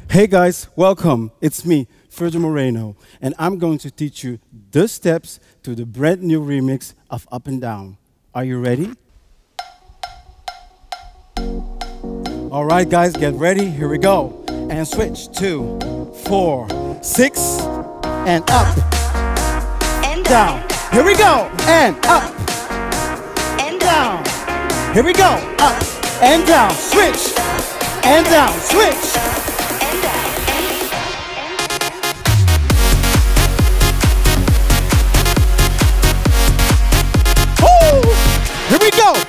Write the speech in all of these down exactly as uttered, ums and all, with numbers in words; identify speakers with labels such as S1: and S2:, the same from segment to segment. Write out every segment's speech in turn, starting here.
S1: Hey guys, welcome. It's me, Virgil Moreno, and I'm going to teach you the steps to the brand new remix of Up and Down. Are you ready? All right, guys, get ready. Here we go. And switch. Two, four, six, and up,
S2: and
S1: down. Here we go. And up,
S2: and
S1: down. Here we go. Up and down. Switch. And down. Switch.
S2: and down.
S1: Woo! Here we go.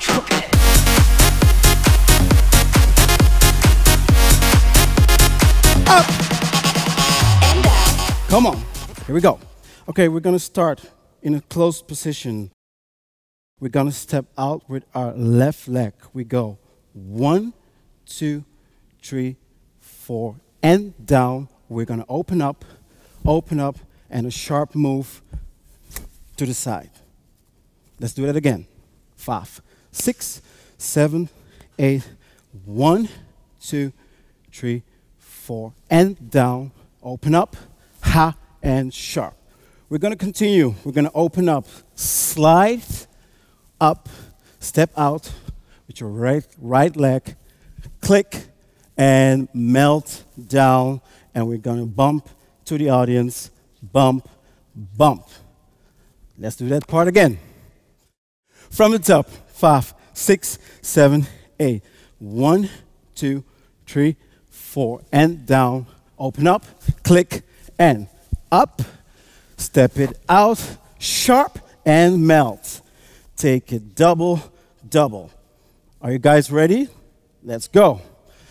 S1: Up
S2: And down.
S1: Come on. Here we go. Okay, we're going to start in a closed position. We're going to step out with our left leg. We go one, two, three, four, and down. We're going to open up, open up, and a sharp move to the side. Let's do that again. Five, six, seven, eight, one, two, three, four, and down. Open up, ha, and sharp. We're going to continue. We're going to open up, slide up, step out with your right, right leg, click, and melt down. And we're going to bump to the audience, bump, bump. Let's do that part again. From the top, five, six, seven, eight. One, two, three, four, and down. Open up, click, and up. Step it out, sharp, and melt. Take it double, double. Are you guys ready? Let's go.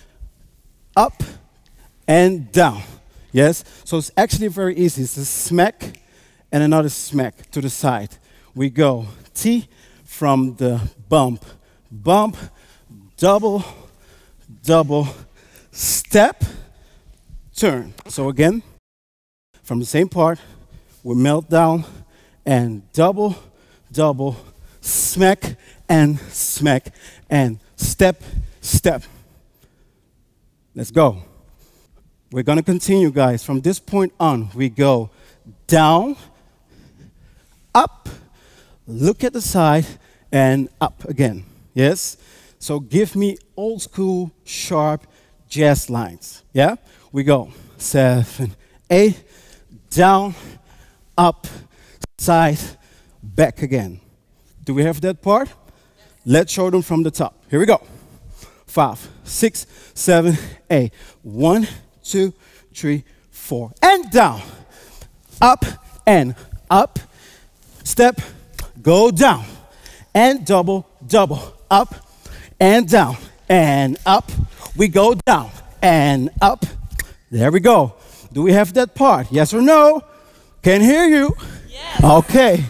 S1: Up and down. Yes? So it's actually very easy. It's a smack and another smack to the side. We go T from the bump, bump, double, double, step, turn. So again, from the same part, we melt down and double, double, smack and smack and step, step. Let's go. We're going to continue, guys. From this point on, we go down, up, look at the side, and up again. Yes? So give me old school, sharp jazz lines. Yeah? We go seven, eight, down, up, side, back again. Do we have that part? Let's show them from the top. Here we go. Five, six, seven, eight. One, two, three, four. And down. Up and up. Step, go down. And double, double. Up and down. And up. We go down and up. There we go. Do we have that part? Yes or no? Can hear you.
S2: Yes.
S1: Okay.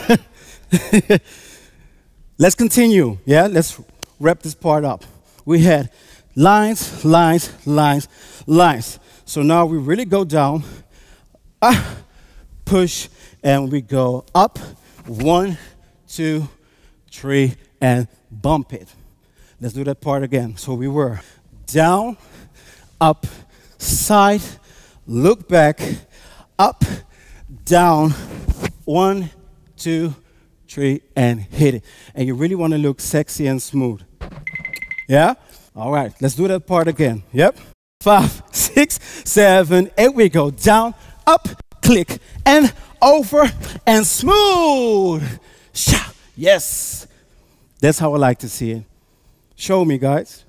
S1: Let's continue. Yeah, let's wrap this part up. We had lines, lines, lines, lines. So now we really go down, ah, push, and we go up. One, two, three, and bump it. Let's do that part again. So we were down, up, side, look back, up, down, one, two, three, and hit it. And you really want to look sexy and smooth. Yeah? All right, let's do that part again. Yep. Five, six, seven, eight. We go down, up, click, and over, and smooth. Sha. Yes. That's how I like to see it. Show me, guys.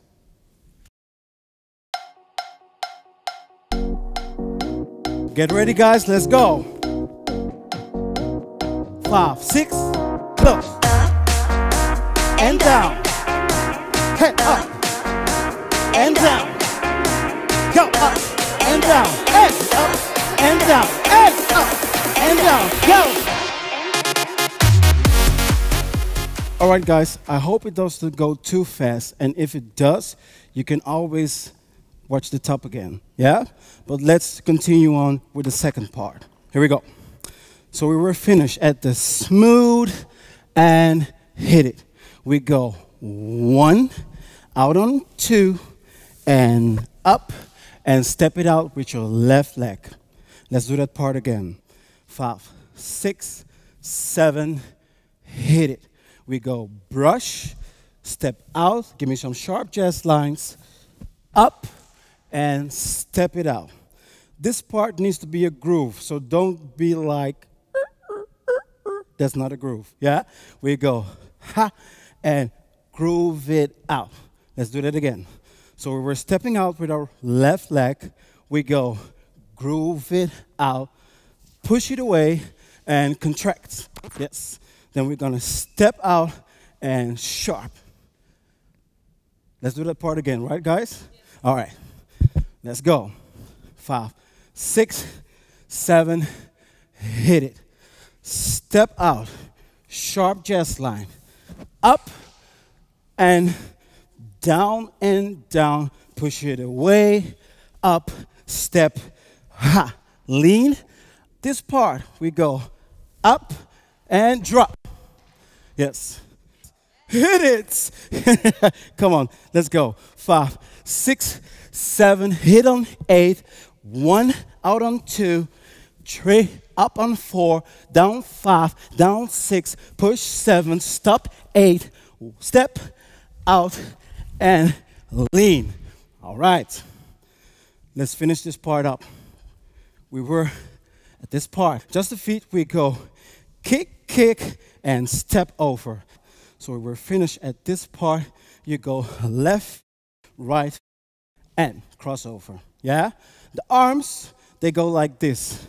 S1: Get ready, guys. Let's go. Five, six, close. And down. Head up. And down. Go up. And down. And up. And down. And up. And down. Go. All right, guys. I hope it doesn't go too fast. And if it does, you can always watch the top again. Yeah? But let's continue on with the second part. Here we go. So we were finished at the smooth and hit it. We go one, out on two, and up, and step it out with your left leg. Let's do that part again. Five, six, seven, hit it. We go brush, step out, give me some sharp chest lines, up, and step it out. This part needs to be a groove, so don't be like, that's not a groove, yeah? We go, ha, and groove it out. Let's do that again. So we're stepping out with our left leg. We go, groove it out, push it away, and contract. Yes. Then we're gonna step out and sharp. Let's do that part again, right, guys? Yes. All right. Let's go. Five, six, seven, hit it. Step out, sharp chest line, up and down and down, push it away, up, step, ha, lean. This part, we go up and drop. Yes. Hit it. Come on, let's go. Five, six, seven, hit on eight, one, out on two, three, up on four, down five, down six, push seven, stop eight, step out and lean. All right. Let's finish this part up. We were at this part. Just the feet, we go kick, kick, and step over. So we're finished at this part. You go left, right, and crossover. Yeah? The arms, they go like this.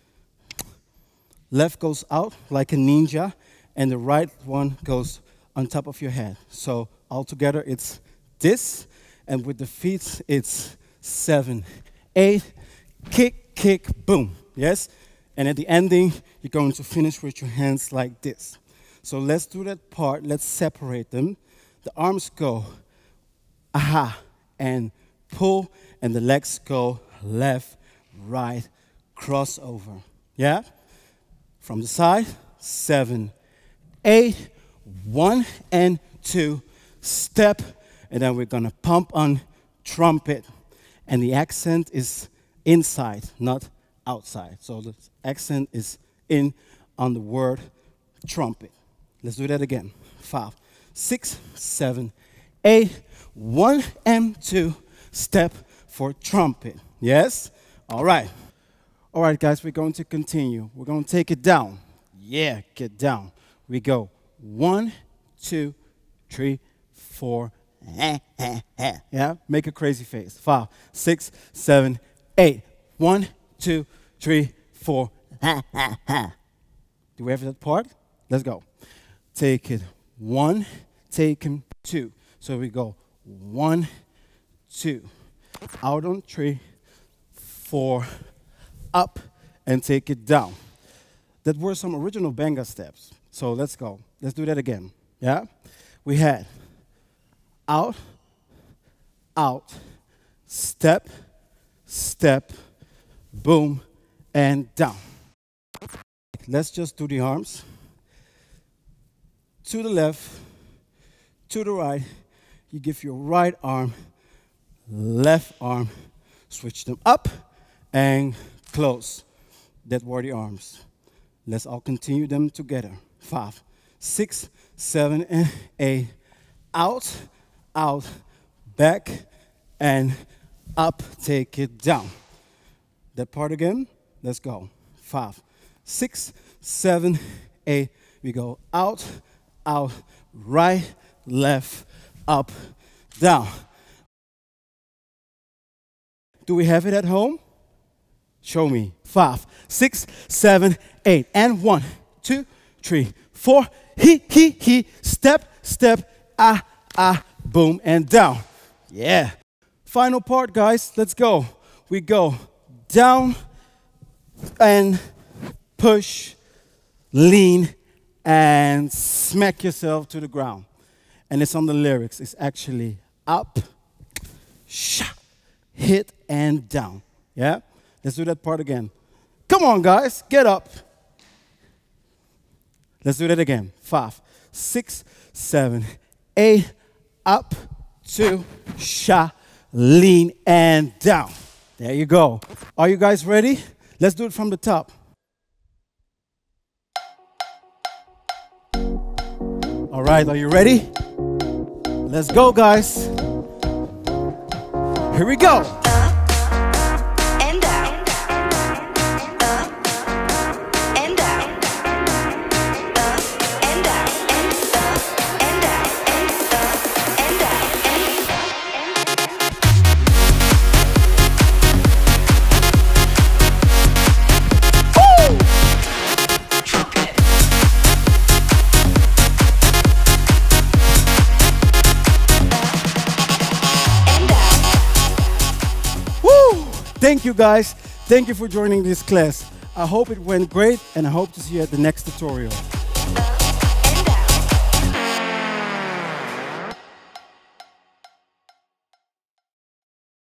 S1: Left goes out like a ninja, and the right one goes on top of your head. So altogether, it's this, and with the feet, it's seven, eight, kick, kick, boom. Yes? And at the ending, you're going to finish with your hands like this. So let's do that part. Let's separate them. The arms go, aha, and pull, and the legs go left, right, crossover. Yeah? From the side, seven, eight, one and two, step, and then we're gonna pump on trumpet. And the accent is inside, not outside. So the accent is in on the word trumpet. Let's do that again. Five, six, seven, eight, one and two, step for trumpet. Yes? All right. All right, guys, we're going to continue. We're going to take it down. Yeah, get down. We go one, two, three, four, eh, eh, eh. Yeah, make a crazy face. Five, six, seven, eight. One, two, three, four, ha, ha, ha. Do we have that part? Let's go. Take it one, take it two. So we go one, two, out on three, four, up, and take it down. That were some original Benga steps. So let's go. Let's do that again. Yeah? We had out, out, step, step, boom, and down. Let's just do the arms. To the left, to the right. You give your right arm, left arm, switch them up and close. That were the arms. Let's all continue them together. Five, six, seven, and eight. Out, out, back, and up. Take it down. That part again. Let's go. Five, six, seven, eight. We go out, out, right, left, up, down. Do we have it at home? Show me. Five, six, seven, eight. And one, two, three, four. He, he, he. Step, step, ah, ah, boom, and down. Yeah. Final part, guys. Let's go. We go down and push, lean, and smack yourself to the ground. And it's on the lyrics. It's actually up, sha, hit, and down. Yeah? Let's do that part again. Come on, guys. Get up. Let's do that again. Five, six, seven, eight, up, two, sha, lean, and down. There you go. Are you guys ready? Let's do it from the top. All right, are you ready? Let's go, guys. Here we go.
S2: And out. Up and out. Up and out. And up and out. And up and out. And up
S1: Woo!
S2: trumpet. And out.
S1: Woo! Thank you, guys. Thank you for joining this class. I hope it went great, and I hope to see you at the next tutorial.
S2: Up